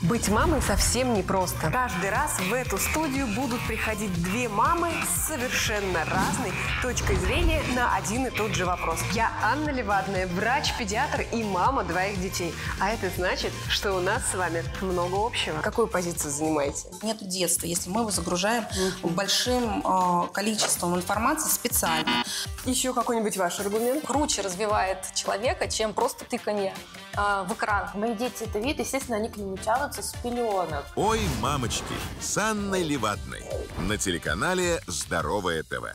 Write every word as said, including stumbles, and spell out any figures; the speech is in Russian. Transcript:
Быть мамой совсем непросто. Каждый раз в эту студию будут приходить две мамы с совершенно разной точкой зрения на один и тот же вопрос. Я Анна Левадная, врач-педиатр и мама двоих детей. А это значит, что у нас с вами много общего. Какую позицию занимаете? Нет детства, если мы его загружаем mm-hmm. большим э, количеством информации специально. Еще какой-нибудь ваш аргумент? Круче развивает человека, чем просто тыканье э, в экран. Мои дети это видят, естественно, они к нему тянутся с пеленок. Ой, мамочки, с Анной Левадной на телеканале «Здоровое ТВ».